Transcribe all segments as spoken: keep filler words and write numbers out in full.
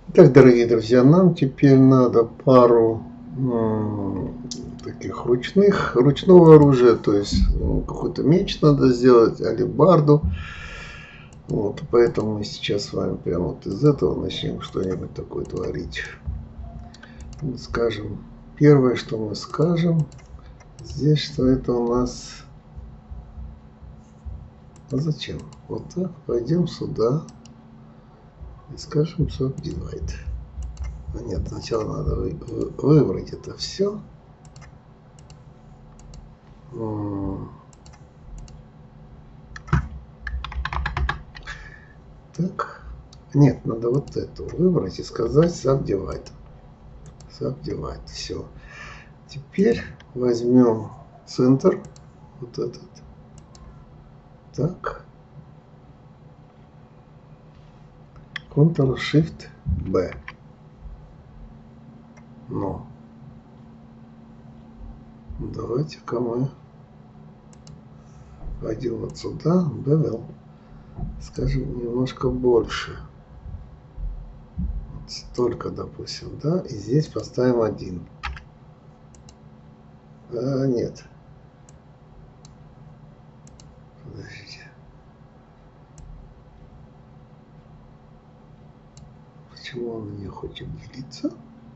Так, дорогие друзья, нам теперь надо пару таких ручных, ручного оружия, то есть ну, какой-то меч надо сделать, алебарду. Вот, поэтому мы сейчас с вами прямо вот из этого начнем что-нибудь такое творить. Скажем, первое, что мы скажем, здесь, что это у нас... А зачем? Вот так, пойдем сюда и скажем subdivide. А нет, сначала надо вы, вы, выбрать это все. Так, нет, надо вот эту выбрать и сказать subdivide. Subdivide, все. Теперь возьмем центр, вот этот. Так. Ctrl-Shift-B. Ну. Давайте-ка мы пойдем вот сюда, Bevel. Скажем, немножко больше. Вот столько, допустим, да. И здесь поставим один. А, нет. Подождите. Почему он не хочет делиться?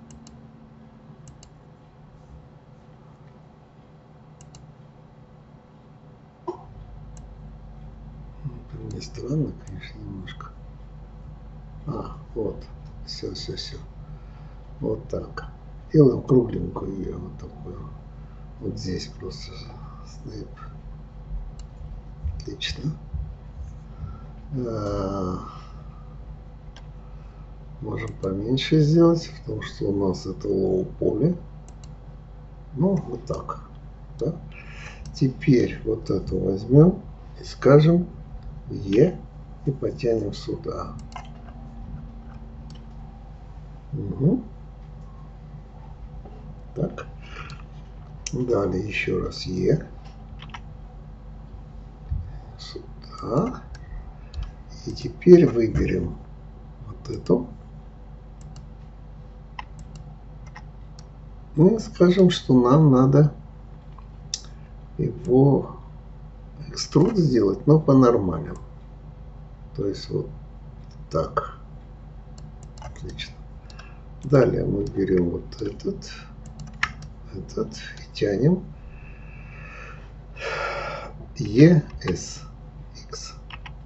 Мне странно, конечно, немножко. А, вот. Все, все, все. Вот так. Делаем кругленькую ее, вот такую. Вот здесь просто снэп. Отлично. А, можем поменьше сделать, потому что у нас это low поле. Ну, вот так. Да? Теперь вот эту возьмем и скажем E и потянем сюда. Угу. Так. Далее еще раз E. Сюда. И теперь выберем вот эту. Ну и скажем, что нам надо его экструд сделать, но по-нормальному. То есть вот так. Отлично. Далее мы берем вот этот, этот и тянем E S X.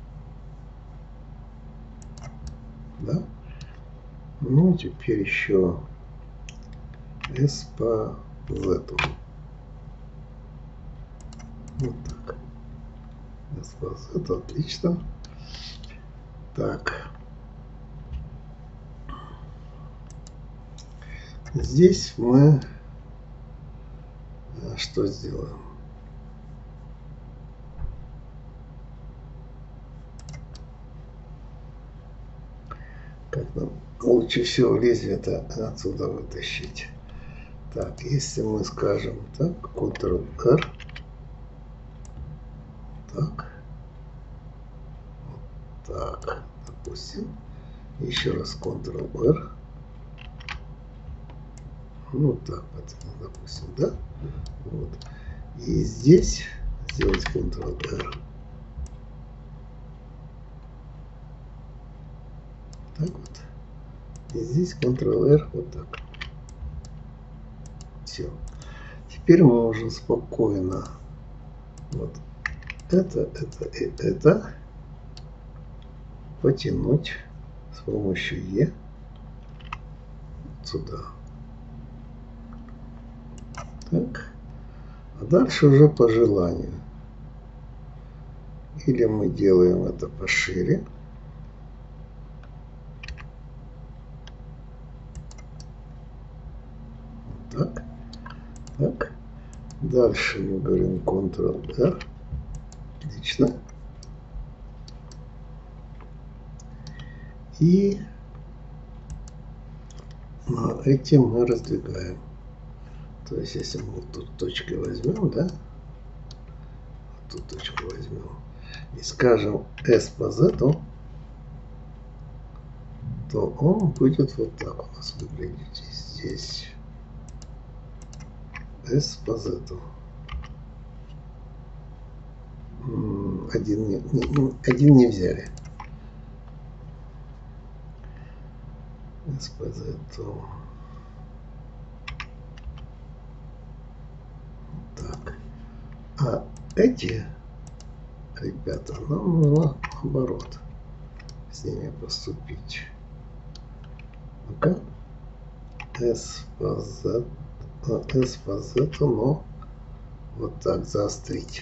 Да? Ну, теперь еще S по Z. Вот так. S по Z, отлично. Так. Здесь мы что сделаем? Как нам лучше всего лезвие-то отсюда вытащить? Так, если мы скажем так, Ctrl-R, так, вот так, допустим, еще раз Ctrl-R, ну так, допустим, да, вот, и здесь сделать Ctrl-R, так вот, и здесь Ctrl-R, вот так. Все. Теперь мы можем спокойно вот это, это и это потянуть с помощью E сюда. Так. А дальше уже по желанию. Или мы делаем это пошире. Вот так. Так. Дальше мы говорим Ctrl-R. Отлично. И этим мы раздвигаем. То есть, если мы вот тут точкой возьмем, да, вот тут точку возьмем и скажем S по Z, то он будет вот так у нас выглядеть здесь. S по Z. Один не, не, один не взяли. S по Z. Так. А эти ребята нам нужно наоборот с ними поступить. Ну-ка. S по Z. S по Z, но вот так заострить.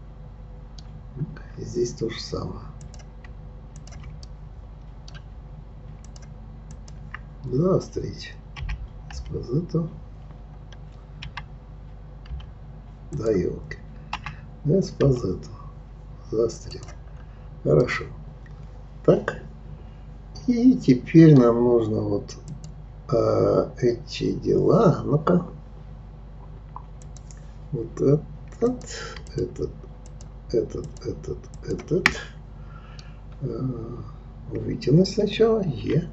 И здесь то же самое. Заострить. S по Z. Да, елки. S по Z. Заострил. Хорошо. Так. И теперь нам нужно вот а, эти дела. Ну-ка. Вот этот, этот, этот, этот, этот. А, вытянуть сначала. Е.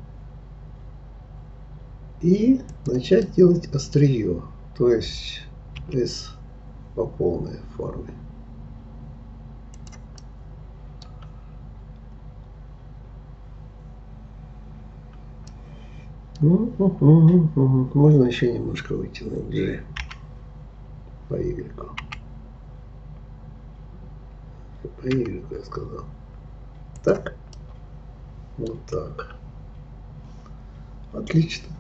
И начать делать острие. То есть S по полной форме. Можно еще немножко вытянуть G по Y. По Y я сказал. Так. Вот так. Отлично.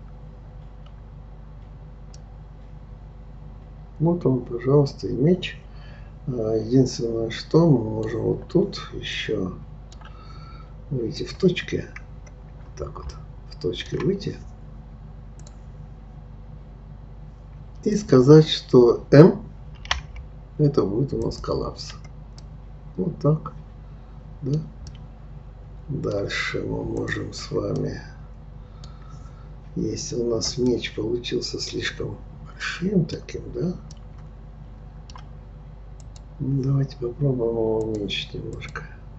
Вот он, пожалуйста, и меч. Единственное, что мы можем вот тут еще выйти в точке. Так вот, в точке выйти. И сказать, что M это будет у нас коллапс. Вот так. Да? Дальше мы можем с вами, если у нас меч получился слишком большим таким, да? Ну, давайте попробуем его уменьшить немножко.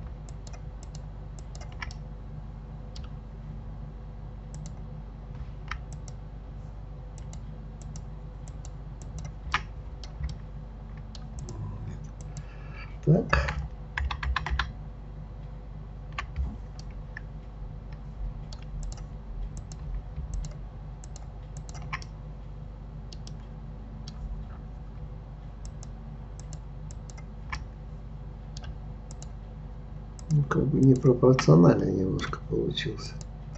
Так. Ну, как бы непропорционально немножко получился.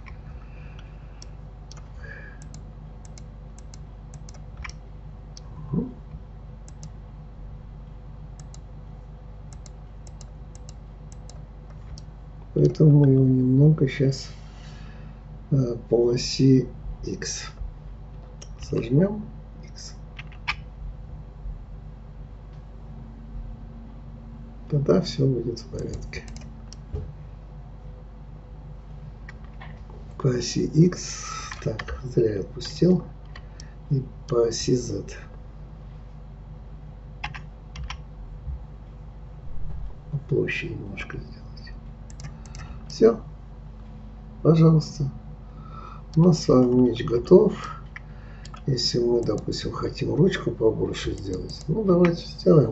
Угу. Поэтому мы его немного сейчас э, по оси X сожмем. X. Тогда все будет в порядке. По оси X. Так, зря я отпустил. И по оси Z. Площадь немножко сделать. Все. Пожалуйста. У нас с вами меч готов. Если мы, допустим, хотим ручку побольше сделать, ну давайте сделаем.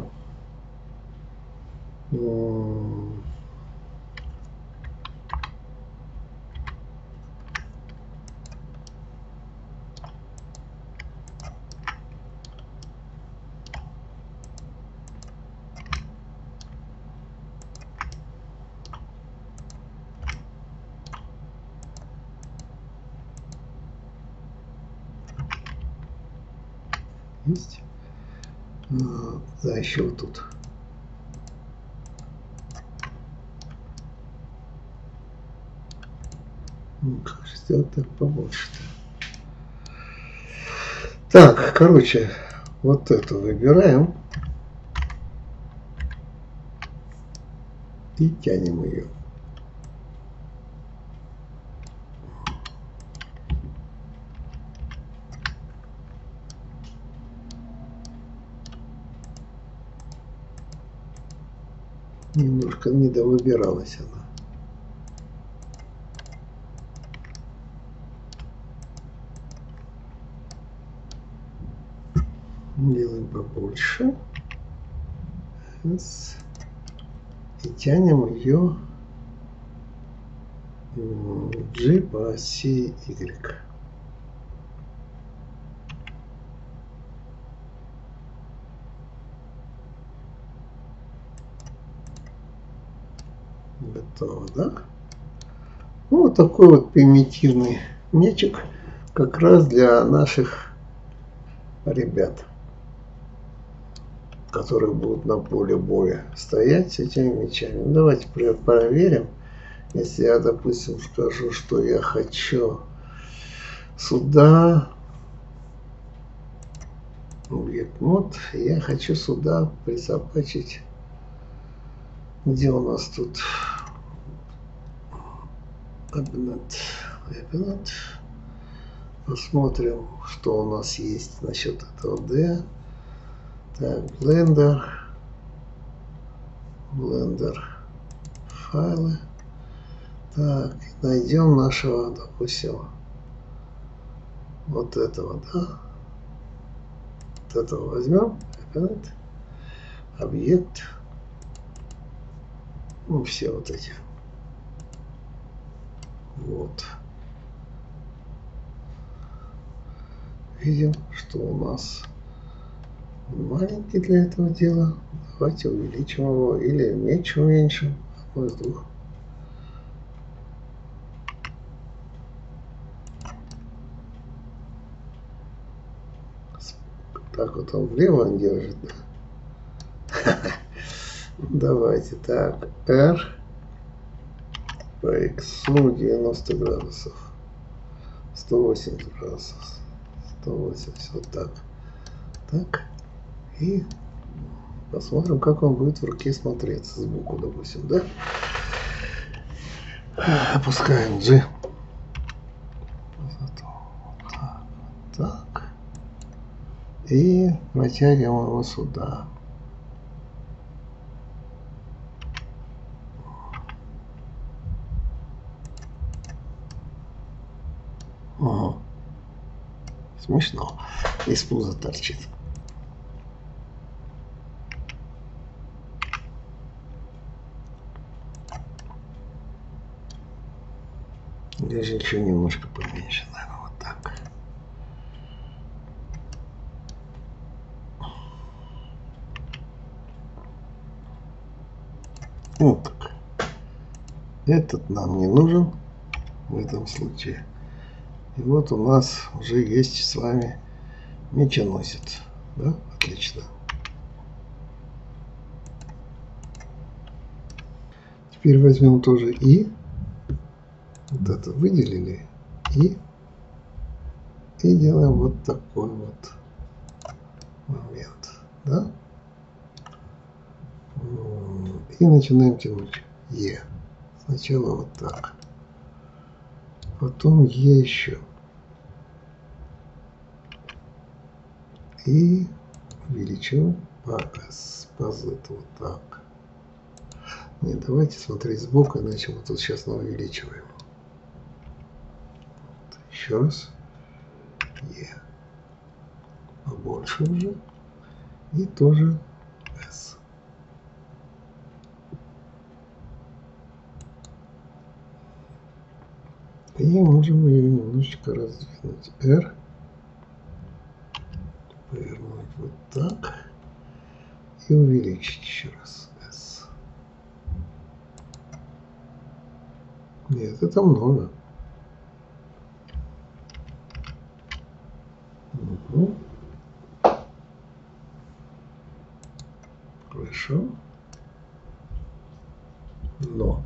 Есть. Да, еще вот тут. Ну, как же сделать так побольше-то? Так, короче, вот эту выбираем. И тянем ее. Немножко недовыбиралась она. Делаем побольше. S. И тянем ее G по оси Y. Готово, да? Ну, вот такой вот примитивный мячик как раз для наших ребят, которые будут на поле боя стоять с этими мячами. Ну, давайте проверим. Если я, допустим, скажу, что я хочу сюда объект мод, я хочу сюда присобачить. Где у нас тут Abinant, Abinant. Посмотрим, что у нас есть насчет этого D. Так, Blender, Blender файлы. Так, найдем нашего, допустим, вот этого, да? Вот этого возьмем, Abinant, объект, ну, все вот эти. Вот. Видим, что у нас маленький для этого дела. Давайте увеличим его или меньше уменьшим. Одно из двух. Так вот он влево он держит. Да? Давайте так. R по X девяносто градусов. сто восемьдесят градусов. сто восемьдесят. Вот так. Так. И посмотрим, как он будет в руке смотреться сбоку, допустим, да? Опускаем G. Вот так, вот так. И протягиваем его сюда. Ага. Смешно. Из пуза торчит. Даже еще немножко поменьше, наверное, вот так. Вот так. Этот нам не нужен в этом случае. И вот у нас уже есть с вами меченосец. Да? Отлично. Теперь возьмем тоже И. Вот это выделили. И. И делаем вот такой вот момент. Да? И начинаем тянуть Е. Сначала вот так. Потом Е еще. И увеличим по S. По Z. Вот так. Нет, давайте смотреть сбоку, иначе мы тут сейчас увеличиваем. Вот, еще раз. Е. Побольше уже. И тоже S. И можем ее немножечко раздвинуть. R. Повернуть вот так. И увеличить еще раз. S. Нет, это много. Угу. Хорошо. Но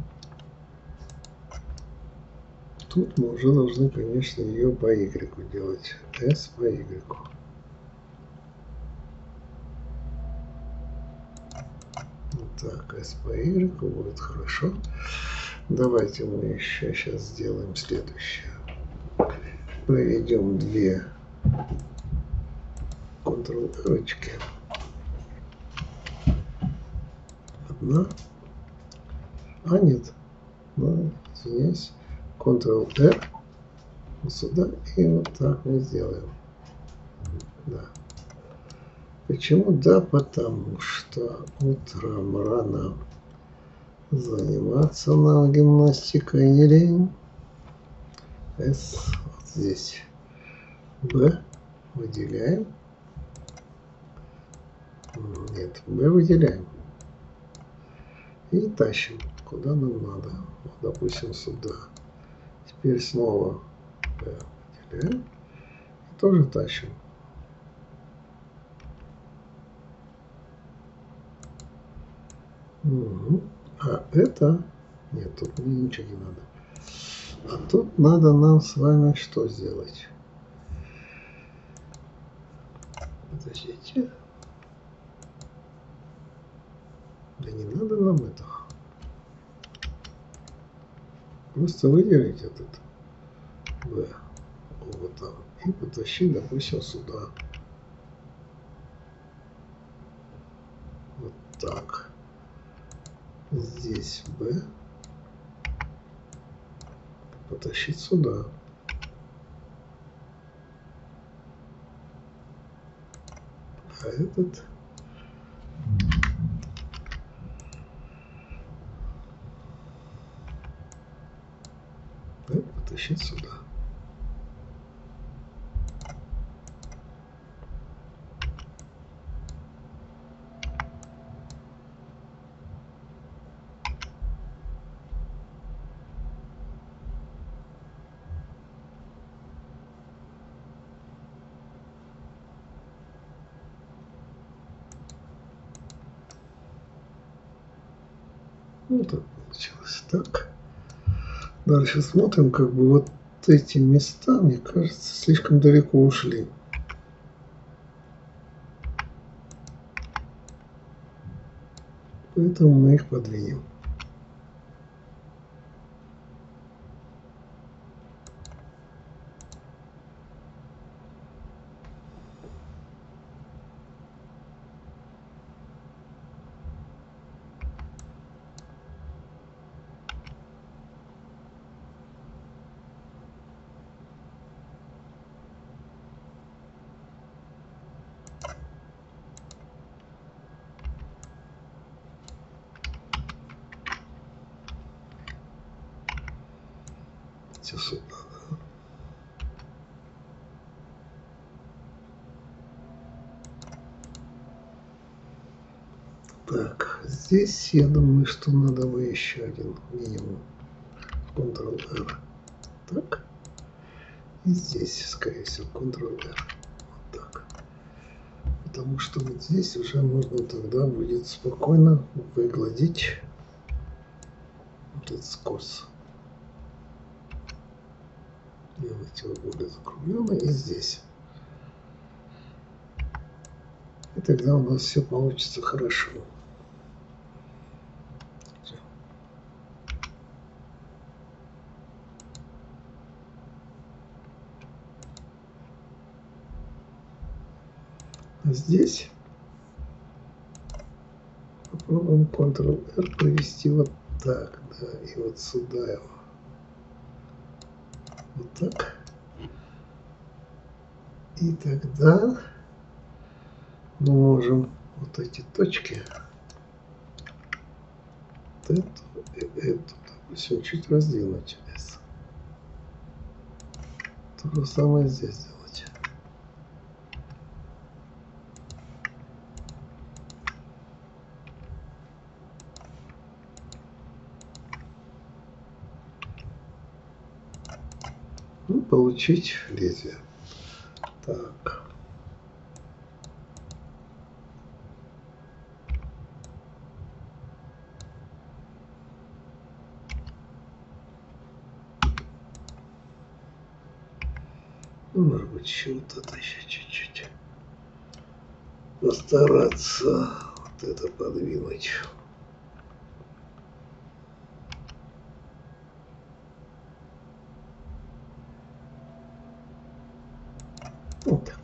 тут мы уже должны, конечно, ее по Y делать. S по Y. Вот так, S по Y будет хорошо. Давайте мы еще сейчас сделаем следующее. Проведем две Ctrl-R-очки. Одна. А нет. Ну, извиняюсь. Ctrl-R. Вот сюда. И вот так мы сделаем. Да. Почему? Да, потому что утром рано заниматься на гимнастикой не лень. С вот здесь. Б выделяем. Нет, Б выделяем. И тащим, куда нам надо. Вот, допустим, сюда. Теперь снова Б выделяем. И тоже тащим. Угу. А это... Нет, тут мне ничего не надо. А тут надо нам с вами что сделать? Подождите. Да не надо нам это. Просто выделить этот Б вот там и потащить, допустим, сюда. Вот так. Здесь Б. Потащить сюда. А этот... Б потащить сюда. Ну, так получилось. Так. Дальше смотрим, как бы вот эти места, мне кажется, слишком далеко ушли. Поэтому мы их подвинем. Сюда, да. Так, здесь я думаю, что надо бы еще один минимум. контрол-эр. Так. И здесь, скорее всего, контрол-эр. Вот так. Потому что вот здесь уже можно тогда будет спокойно выгладить вот этот скос. Делать его более закругленный и здесь. И тогда у нас все получится хорошо. А здесь попробуем контрол-эр провести вот так, да, и вот сюда его. Вот так. И тогда мы можем вот эти точки, вот эту и эту, допустим, чуть раздвинуть. То же самое здесь сделать. Ну, получить лезвие. Так. Ну, может быть, еще вот это еще чуть-чуть. Постараться вот это подвинуть. Вот так.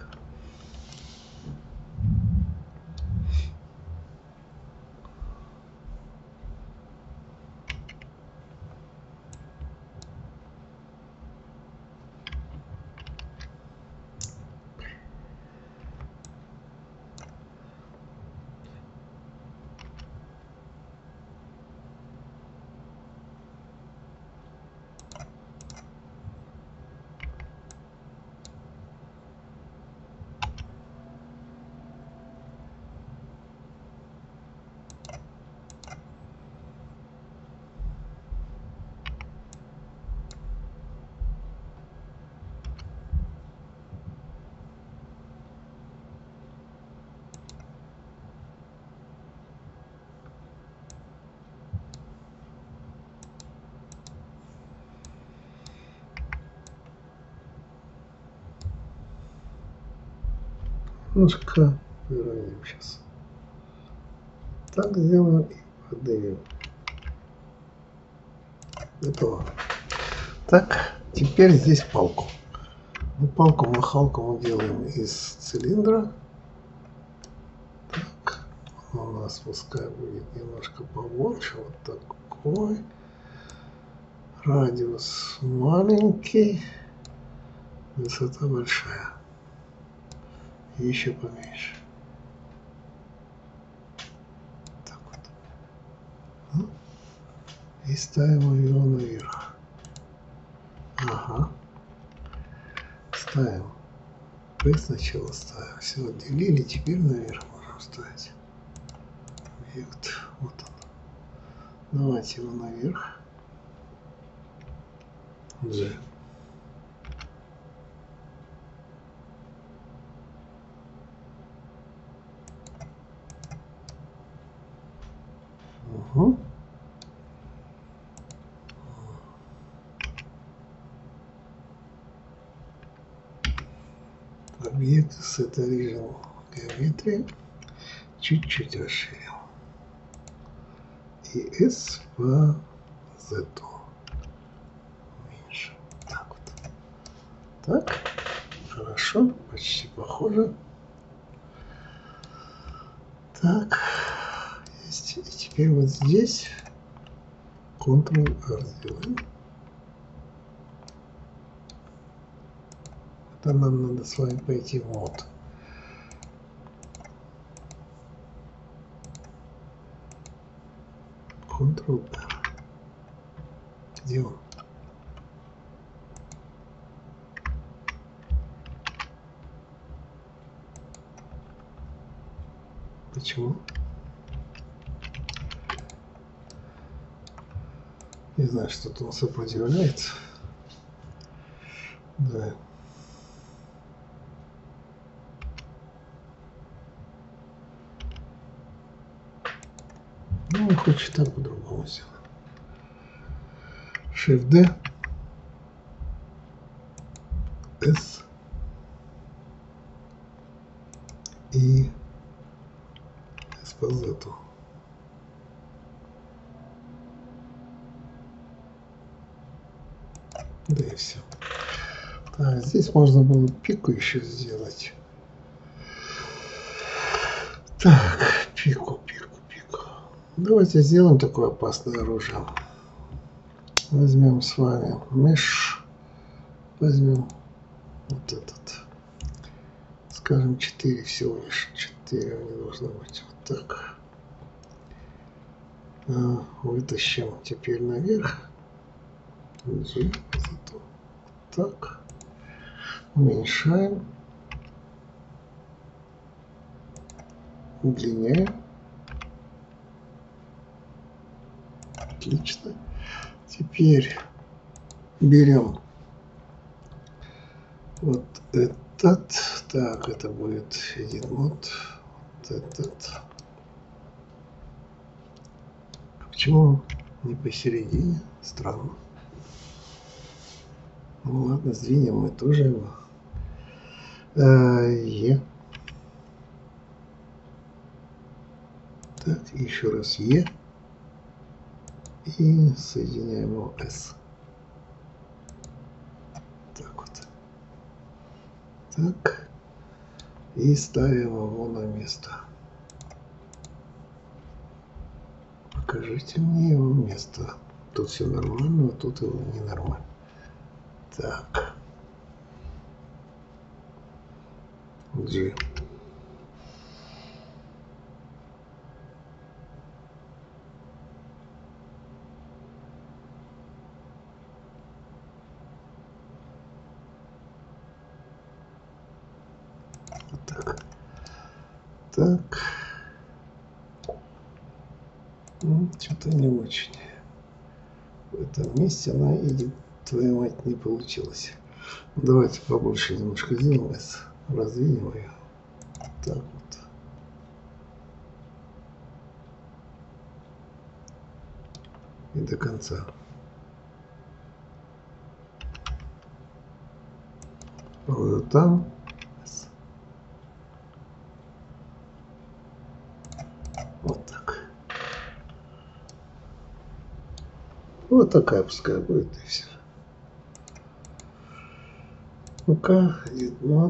Немножко выровняем сейчас. Так сделаем и поднимем. Готово. Так, теперь здесь палку. Ну, палку-махалку мы делаем из цилиндра. Так, у нас пускай будет немножко побольше. Вот такой. Радиус маленький. Высота большая. И еще поменьше. Так вот. И ставим его наверх. Ага. Ставим. P сначала ставим. Все, отделили. Теперь наверх можем ставить. Объект. Вот он. Давайте его наверх. G. Угу. Объект с этой region геометрии чуть-чуть расширил. И S по Z меньше. Так вот. Так. Хорошо. Почти похоже. Так. Есть. И теперь вот здесь Ctrl-R сделаем. Это нам надо с вами пойти в мод. Ctrl-R. Где он? Почему? Не знаю, что-то он сопротивляется. Да. Ну, он хочет так по-другому сделать. Shift-D. S. И S по Z. Да и все. Так, здесь можно было пику еще сделать. Так, пику, пику, пику. Давайте сделаем такое опасное оружие. Возьмем с вами меш. Возьмем вот этот. Скажем, четыре всего лишь. четыре не должно быть. Вот так. А, вытащим теперь наверх. G, зато так. Уменьшаем. Удлиняем. Отлично. Теперь берем вот этот. Так, это будет edit mode. Вот этот. Почему не посередине? Странно. Ну ладно, сдвинем мы тоже его. Е. Так, еще раз Е. И соединяем его S. Так вот. Так. И ставим его на место. Покажите мне его место. Тут все нормально, а тут его ненормально. Так. G. Вот так. Так. Ну, что-то не очень. В этом месте она идет, твою мать, не получилось. Давайте побольше немножко сделаем. Раздвинем ее. Так вот. И до конца. Вот там. Вот такая пускай будет, и все. Ну-ка, вот.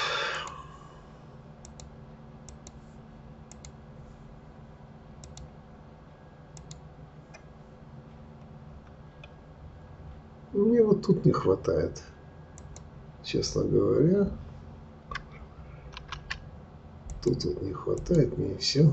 Мне вот тут не хватает, честно говоря. Тут вот не хватает мне и все.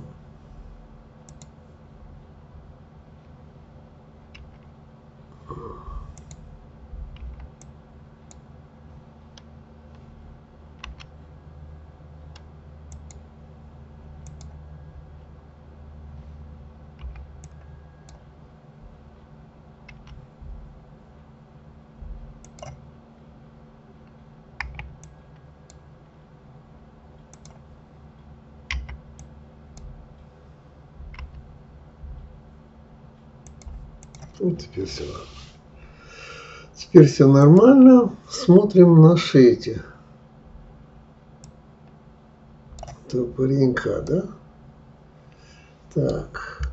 Вот теперь все нормально. Теперь все нормально. Смотрим наши эти. Топоренька, да? Так.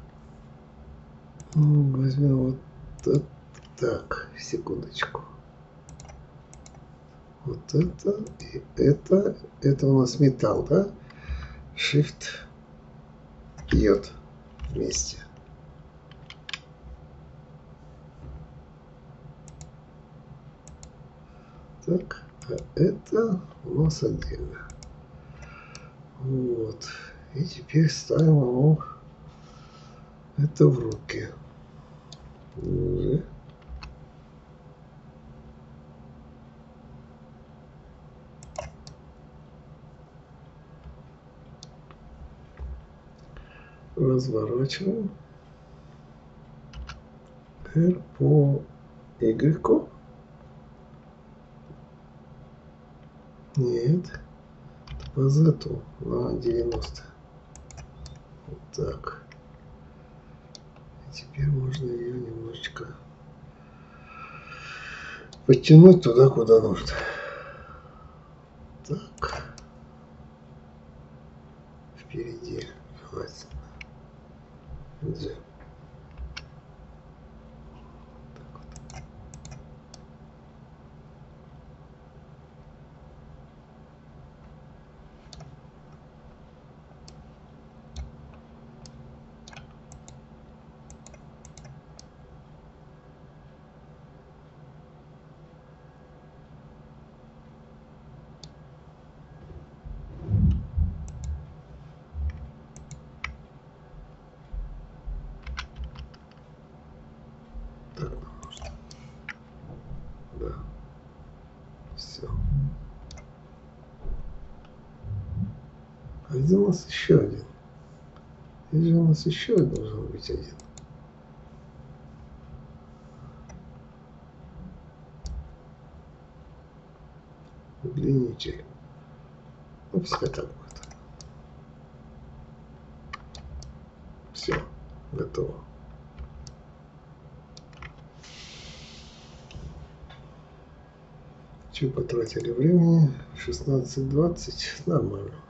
Возьмем вот это. Так, секундочку. Вот это и это. Это у нас металл, да? Shift J вместе. Так, а это у нас отдельно. Вот. И теперь ставим ему это в руки. Уже. Разворачиваем. R по Y. Нет. По Z на девяносто. Вот так. И теперь можно ее немножечко подтянуть туда, куда нужно. Так. Впереди желательно. G. Так нам нужно. Да. Все. А где у нас еще один? Здесь же у нас еще должен быть один. Удлинитель. Ну, пускай так будет. Все, готово. Чуть потратили времени. шестнадцать двадцать. Нормально.